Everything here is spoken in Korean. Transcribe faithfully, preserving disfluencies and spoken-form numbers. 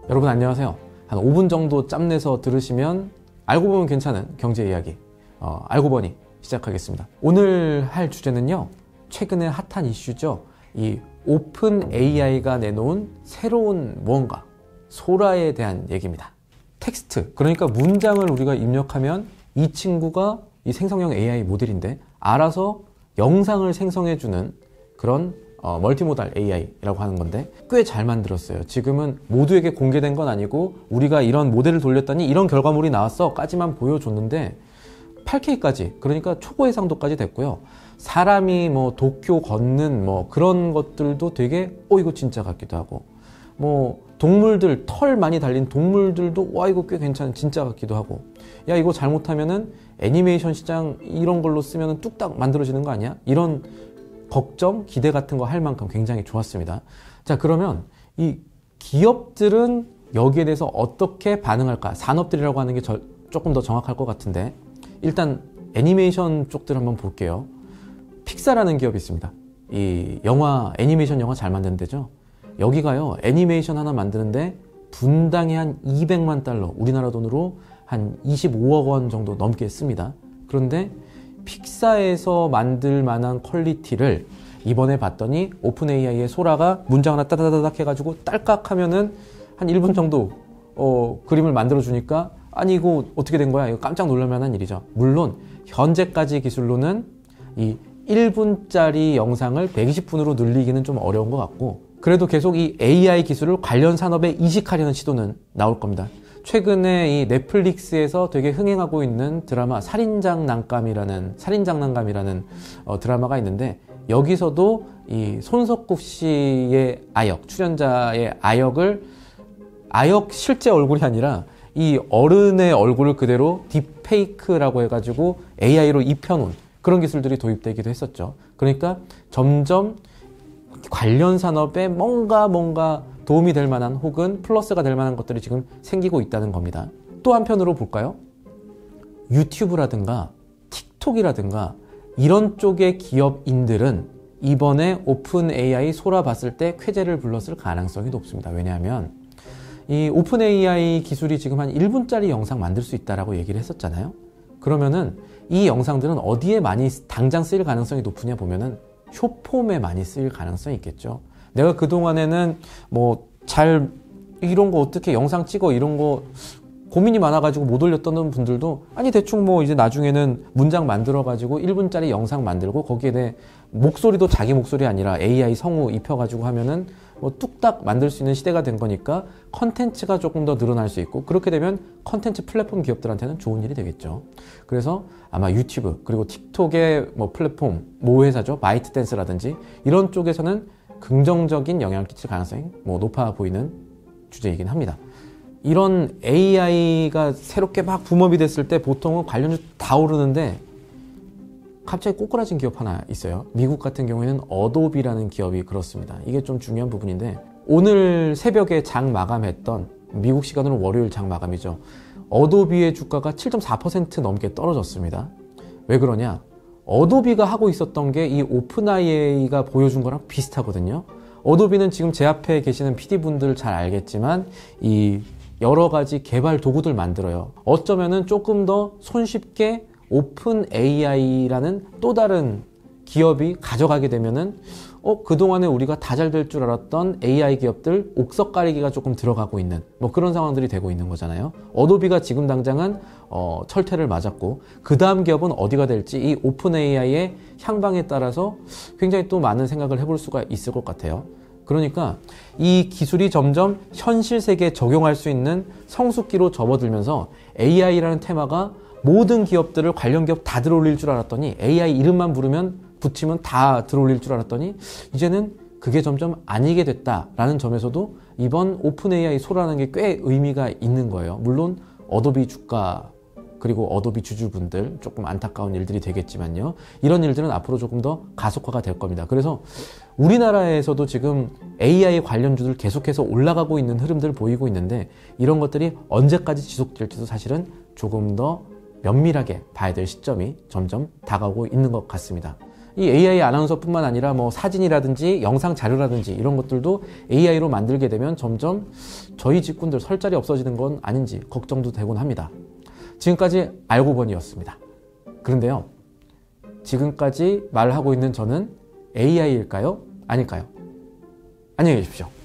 여러분 안녕하세요. 한 오 분 정도 짬내서 들으시면 알고 보면 괜찮은 경제 이야기 어, 알고 보니 시작하겠습니다. 오늘 할 주제는요, 최근에 핫한 이슈죠. 이 오픈 에이아이가 내놓은 새로운 무언가, 소라에 대한 얘기입니다. 텍스트, 그러니까 문장을 우리가 입력하면 이 친구가 이 생성형 에이아이 모델인데 알아서 영상을 생성해주는 그런 어, 멀티모달 에이아이라고 하는 건데 꽤 잘 만들었어요. 지금은 모두에게 공개된 건 아니고 우리가 이런 모델을 돌렸더니 이런 결과물이 나왔어 까지만 보여줬는데 팔 케이까지, 그러니까 초고 해상도까지 됐고요. 사람이 뭐 도쿄 걷는 뭐 그런 것들도 되게 어 이거 진짜 같기도 하고, 뭐 동물들 털 많이 달린 동물들도 와 이거 꽤 괜찮은 진짜 같기도 하고, 야 이거 잘못하면은 애니메이션 시장 이런 걸로 쓰면은 뚝딱 만들어지는 거 아니야? 이런 걱정, 기대 같은 거 할 만큼 굉장히 좋았습니다. 자, 그러면 이 기업들은 여기에 대해서 어떻게 반응할까? 산업들이라고 하는 게 저, 조금 더 정확할 것 같은데, 일단 애니메이션 쪽들 한번 볼게요. 픽사라는 기업이 있습니다. 이 영화, 애니메이션 영화 잘 만드는 데죠. 여기가요, 애니메이션 하나 만드는데 분당에 한 이백만 달러, 우리나라 돈으로 한 이십오억 원 정도 넘게 씁니다. 그런데 픽사에서 만들 만한 퀄리티를 이번에 봤더니 오픈 에이아이의 소라가 문장 하나 따다다닥 해가지고 딸깍 하면은 한 일 분 정도 어, 그림을 만들어 주니까 아니 이거 어떻게 된 거야? 이거 깜짝 놀랄 만한 일이죠. 물론 현재까지 기술로는 이 일 분짜리 영상을 백이십 분으로 늘리기는 좀 어려운 것 같고, 그래도 계속 이 에이아이 기술을 관련 산업에 이식하려는 시도는 나올 겁니다. 최근에 이 넷플릭스에서 되게 흥행하고 있는 드라마 살인장난감이라는 살인장난감이라는 어, 드라마가 있는데, 여기서도 이 손석구 씨의 아역, 출연자의 아역을 아역 실제 얼굴이 아니라 이 어른의 얼굴을 그대로 딥페이크라고 해가지고 에이아이로 입혀놓은 그런 기술들이 도입되기도 했었죠. 그러니까 점점 관련 산업에 뭔가 뭔가 도움이 될 만한 혹은 플러스가 될 만한 것들이 지금 생기고 있다는 겁니다. 또 한편으로 볼까요? 유튜브라든가 틱톡이라든가 이런 쪽의 기업인들은 이번에 오픈 에이아이 소라 봤을 때 쾌재를 불렀을 가능성이 높습니다. 왜냐하면 이 오픈 에이아이 기술이 지금 한 일 분짜리 영상 만들 수 있다라고 얘기를 했었잖아요. 그러면은 이 영상들은 어디에 많이 당장 쓰일 가능성이 높으냐 보면은 쇼폼에 많이 쓰일 가능성이 있겠죠. 내가 그동안에는 뭐 잘 이런 거 어떻게 영상 찍어 이런 거 고민이 많아가지고 못 올렸던 분들도 아니 대충 뭐 이제 나중에는 문장 만들어가지고 일 분짜리 영상 만들고 거기에 대해 목소리도 자기 목소리 아니라 에이아이 성우 입혀가지고 하면은 뭐 뚝딱 만들 수 있는 시대가 된 거니까 컨텐츠가 조금 더 늘어날 수 있고, 그렇게 되면 컨텐츠 플랫폼 기업들한테는 좋은 일이 되겠죠. 그래서 아마 유튜브 그리고 틱톡의 뭐 플랫폼 모 회사죠, 바이트댄스라든지 이런 쪽에서는 긍정적인 영향을 끼칠 가능성이 뭐 높아 보이는 주제이긴 합니다. 이런 에이아이가 새롭게 막 붐업이 됐을 때 보통은 관련주 다 오르는데 갑자기 꼬꾸라진 기업 하나 있어요. 미국 같은 경우에는 어도비라는 기업이 그렇습니다. 이게 좀 중요한 부분인데, 오늘 새벽에 장 마감했던, 미국 시간으로 월요일 장 마감이죠. 어도비의 주가가 칠 점 사 퍼센트 넘게 떨어졌습니다. 왜 그러냐? 어도비가 하고 있었던 게 이 오픈 에이아이가 보여준 거랑 비슷하거든요. 어도비는 지금 제 앞에 계시는 피디분들 잘 알겠지만 이 여러 가지 개발 도구들 만들어요. 어쩌면은 조금 더 손쉽게 오픈 에이아이라는 또 다른 기업이 가져가게 되면은 어 그동안에 우리가 다 잘 될 줄 알았던 에이아이 기업들 옥석 가리기가 조금 들어가고 있는 뭐 그런 상황들이 되고 있는 거잖아요. 어도비가 지금 당장은 어 철퇴를 맞았고, 그 다음 기업은 어디가 될지 이 오픈 에이아이의 향방에 따라서 굉장히 또 많은 생각을 해볼 수가 있을 것 같아요. 그러니까 이 기술이 점점 현실 세계에 적용할 수 있는 성숙기로 접어들면서 에이아이라는 테마가 모든 기업들을 관련 기업 다 들어올릴 줄 알았더니, 에이아이 이름만 부르면 붙이면 다 들어올릴 줄 알았더니 이제는 그게 점점 아니게 됐다라는 점에서도 이번 오픈 에이아이 소라는 게 꽤 의미가 있는 거예요. 물론 어도비 주가 그리고 어도비 주주분들 조금 안타까운 일들이 되겠지만요. 이런 일들은 앞으로 조금 더 가속화가 될 겁니다. 그래서 우리나라에서도 지금 에이아이 관련주들 계속해서 올라가고 있는 흐름들 보이고 있는데, 이런 것들이 언제까지 지속될지도 사실은 조금 더 면밀하게 봐야 될 시점이 점점 다가오고 있는 것 같습니다. 이 에이아이 아나운서뿐만 아니라 뭐 사진이라든지 영상 자료라든지 이런 것들도 에이아이로 만들게 되면 점점 저희 직군들 설 자리 없어지는 건 아닌지 걱정도 되곤 합니다. 지금까지 알고 보니였습니다. 그런데요, 지금까지 말하고 있는 저는 에이아이일까요? 아닐까요? 안녕히 계십시오.